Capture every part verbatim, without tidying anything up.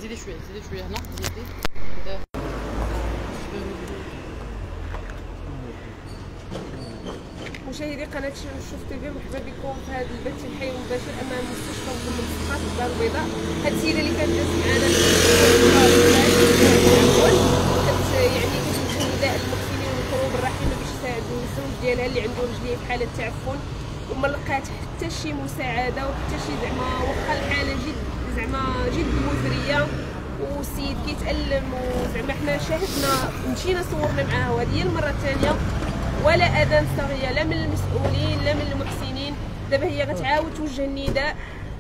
زيدي شويه زيدي شويه هنا زيدي. مشاهدي قناه شوف تي في، مرحبا بكم في هذا البث الحي المباشر امام مستشفى الملصقات الدار البيضاء. هذه السيده اللي كانت جالسه معنا كانت يعني كتوجه نداء للمحسنين والقلوب الرحيمه باش يساعدوا الزوج ديالها اللي عنده رجليه في حاله تعفن، وما لقات حتى شي مساعده وحتى شي زعما واخا الحاله جد زعما جد مزريه والسيد كيتألم. وزعما حنا شاهدنا مشينا صورنا معاه، وهذه هي المره الثانيه ولا اذان صغيره لا من المسؤولين لا من المحسنين. دابا هي غتعاود توجه النداء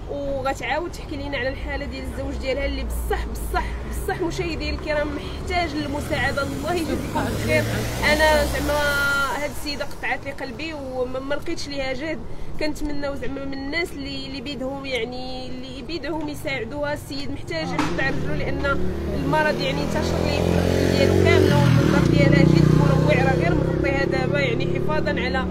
وغتعاود تحكي لنا على الحاله ديال الزوج ديالها اللي بصح بصح بصح مشاهدي الكرام محتاج للمساعده. الله يجزيكم بخير. انا زعما هاد السيده قطعت لي قلبي وما لقيتش ليها جهد. كنتمناو زعما من الناس اللي اللي بيدهم يعني اللي بيدهم يساعدوها. السيد محتاج يقطع رجلو لان المرض يعني انتشر ليه في الرجل ديالو كامله والمنظر ديالها جد مروع، راه غير مغطيها دابا يعني حفاظا على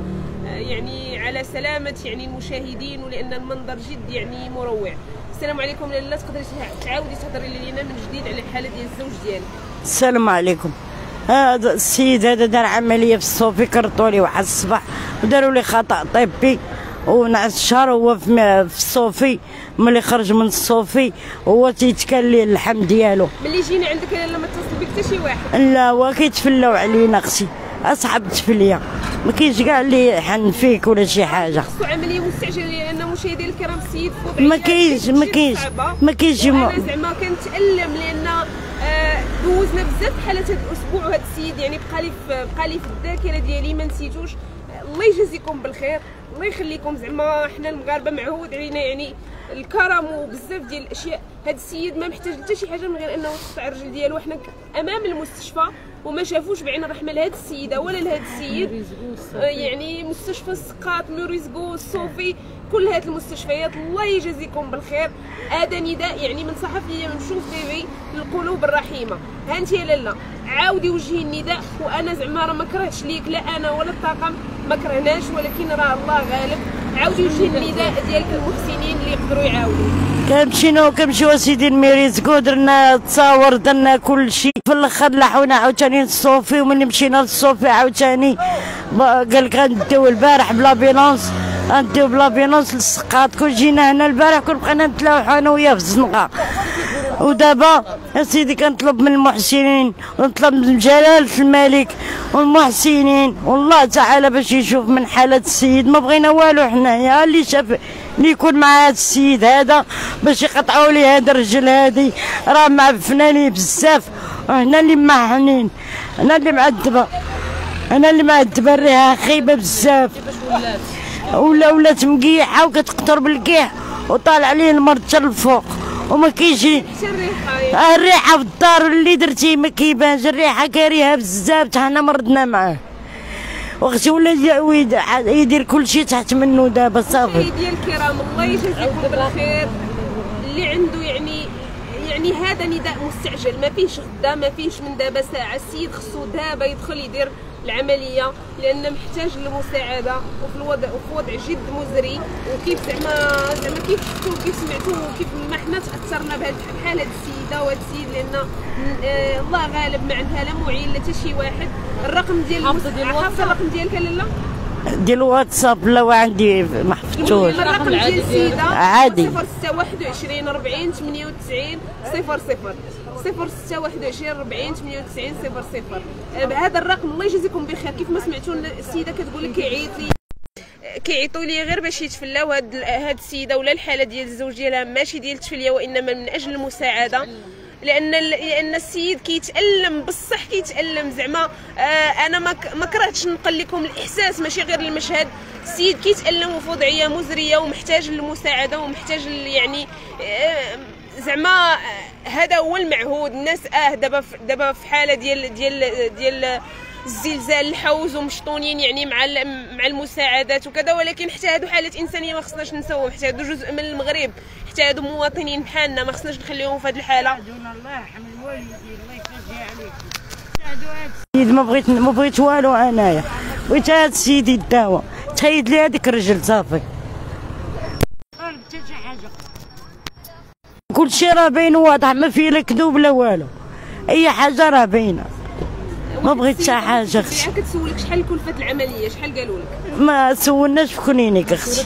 يعني على سلامه يعني المشاهدين ولان المنظر جد يعني مروع. السلام عليكم لاله، تقدري تعاودي تهضري لينا من جديد على الحاله ديال الزوج ديالك؟ السلام عليكم. هذا السيد هذا دار عمليه في الصوفي، كرطوا لي واحد الصباح وداروا لي خطا طبي ونعس شهر هو في الصوفي. ملي خرج من الصوفي هو تيتكال ليه اللحم ديالو. ملي جينا عندك لاله ما اتصل بك حتى شي واحد؟ لا، هو كيتفلاو علينا اختي، اصحاب التفليه، ما كاينش كاع اللي حن فيك ولا شي حاجه. خصو عمليه مستعجله لان مشاهدينا الكرام السيد في وضع ما كاينش ما كاينش ما كاينش. انا زعما كنتالم لان آه دوزنا بزاف بحالات هذا الاسبوع، وهذا السيد يعني بقى لي بقى لي في الذاكره ديالي ما نسيتوش. الله يجازيكم بالخير، الله يخليكم. زعما حنا المغاربه معهود علينا يعني الكرم وبزاف ديال الاشياء. هذا السيد ما محتاج حتى شي حاجه من غير انه يقطع الرجل ديالو. حنا امام المستشفى وما شافوش بعين الرحمه لهاد السيده ولا لهاد السيد. يعني مستشفى السقاط، موريزغو، الصوفي، كل هاد المستشفيات الله يجازيكم بالخير. هذا نداء يعني من صحفيه من شوف تيفي للقلوب الرحيمه. ها انت يا لاله عاودي وجهي النداء، وانا زعما راه ما كرهتش ليك لا انا ولا الطاقم ما كرهناش، ولكن راه الله غالب. عاودي وجهي النداء ديالك المحسنين اللي يقدروا يعاودوا. كنمشيو كنمشيو اسيدي الميريزكو، درنا تصاور درنا كل شيء، في الاخر لحونا عاوتاني للصوفي. وملي مشينا للصوفي عاوتاني قال لك غنديو البارح بلابيلونس، غنديو بلابيلونس للسقاط. كون جينا هنا البارح كون بقينا نتلاوحو انا وياه في الزنقه. ودابا اسيدي كنطلب من المحسنين ونطلب من جلاله الملك والمحسنين والله تعالى باش يشوف من حاله السيد. ما بغينا والو حنايا، اللي شاف اللي يكون مع هذا السيد هذا باش يقطعوا لي هذا الرجل هذه، راه معفنه لي بزاف. وهنا اللي معهنين، انا اللي معذبه، انا اللي معذبه. الريحه خايبه بزاف، ولا ولات مقيحه وكتقطر بالقيح وطالع ليه المرض حتى الفوق وما كاينش الريحه. الريحه في الدار اللي درتي ما كيبانش، الريحه كارهه بزاف، حنا مرضنا معاه. واختي ولا يدير كل شيء تحت منه دابا صافي. مشاهدينا الكرام الله يجازيكم بالخير. اللي عنده يعني يعني هذا نداء مستعجل، ما فيش غدا ما فيش من دابا ساعه. السيد خصو دابا يدخل يدير العمليه لان محتاج للمساعده وفي الوضع وفي وضع جد مزري. وكيف زعما زعما كيف شفتوا كيف سمعتوا كيف ما حنا تاثرنا بحال هاد السيده وهاد السيد لان آه الله غالب ما عندها لا معين لا حتى شي واحد. الرقم ديال حافظه الرقم ديالك لاله ديال الواتساب؟ لا عندي ما حفظتوش. الرقم ديال السيده عادي صفر ستة واحد وعشرين أربعين ثمانية وتسعين صفر صفر صفر ستة واحد وعشرين أربعين ثمانية وتسعين صفر صفر. بهذا الرقم الله يجازيكم بخير. كيف ما سمعتوا السيده كتقول لك كيعيط لي كيعيطوا لي غير باش يتفلاو. هاد هاد السيده ولا الحاله ديال الزوج ديالها ماشي ديال التفليه وانما من اجل المساعده، لان لان السيد كيتالم بصح كيتالم. زعما آه انا ما ما كرهتش نقل لكم الاحساس ماشي غير المشهد. السيد كيتالم وفي وضعيه مزريه ومحتاج للمساعده ومحتاج يعني آه زعما هذا هو المعهود. الناس اه دابا دابا في حاله ديال ديال ديال الزلزال الحوز ومشطونين يعني مع مع المساعدات وكذا، ولكن حتى هادو حالات انسانيه ما خصناش نساوهم. حتى هادو جزء من المغرب، حتى هادو مواطنين بحالنا ما خصناش نخليهم في هذه الحاله. الله يرحم الوالدين الله يخليها عليكم. السيد ما بغيت ما بغيت والو انايا، بغيت هاد السيد يداوى تهيد لي هذيك الرجل صافي. كل شيء راه باين واضح، ما فيه لا كذوب لا والو، اي حاجه راه باينه. ما بغيت حتى حاجه اختي. كتسولك شحال كلفت العمليه، شحال قالوا لك؟ ما سولناش في كلينيك اختي.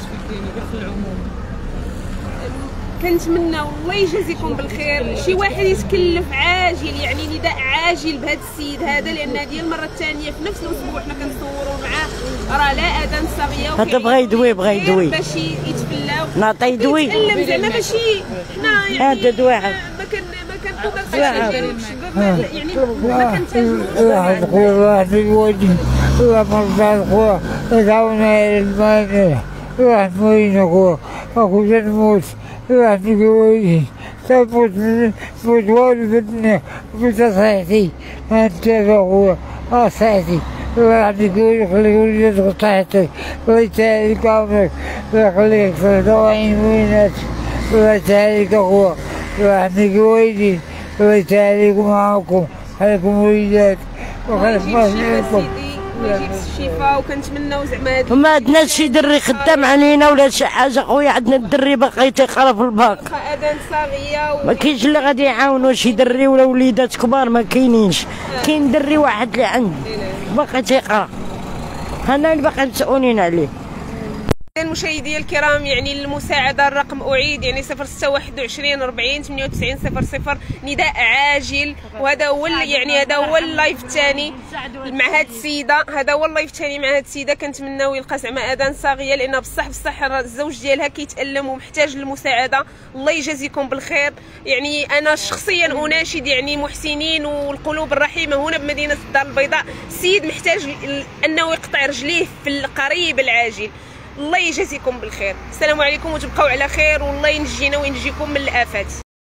كنتمنى والله يجازيكم بالخير شي واحد يتكلف عاجل، يعني نداء عاجل بهذا السيد هذا، لان هذه المره الثانيه في نفس الاسبوع حنا كنصوروا معاه، راه لا اذان صاغيه هذا بغى يدوي بغى يدوي باش يتفلاو، نعطيه يدوي يتألم زعما ماشي حنا يعني هذا دواعب ما كان ما كنقدرش يعني ما كنتاجروش. واحد خويا واحد الوجه واحد مرضى خويا يدعونا المال واحد موين خويا اخويا نموت واحد كويس تموت تموت والو في الدنيا بتصحيحتي انت خويا اه صحيحتي واحد كويس خلي وليدك صحيحتك الله يسهلك عمرك الله يخليك في الدواعين وينات الله يسهلك اخويا واحد كويس الله يسهلك معاكم عليكم وليدات وخلف ما فيكم ويجيب الشفاء، وكنتمناو زعما هاد ما عندناش شي دري خدام علينا ولا شي حاجه خويا، عندنا الدري باقي تيقرا في الباك، اذان صاغيه و... ما كاينش اللي غادي يعاونوا شي دري ولا وليدات كبار، ما كاينينش. كاين دري واحد اللي عندي باقي تيقرا، انا اللي باقي مسؤولين عليه. المشاهدين الكرام، يعني المساعدة الرقم أعيد، يعني صفر ستة واحد وعشرين أربعين ثمانية وتسعين صفر صفر، نداء عاجل. وهذا هو يعني هذا هو اللايف الثاني مع هاد السيدة، هذا هو اللايف الثاني مع هاد السيدة. كنتمناو يلقى زعما اذان صاغية، لان بصح بصح الزوج ديالها كيتألم ومحتاج للمساعدة. الله يجازيكم بالخير. يعني أنا شخصيا أناشد يعني محسنين والقلوب الرحيمة هنا بمدينة الدار البيضاء، السيد محتاج أنه يقطع رجليه في القريب العاجل. الله يجازيكم بالخير. السلام عليكم وتبقوا على خير، والله ينجينا وينجيكم من الآفات.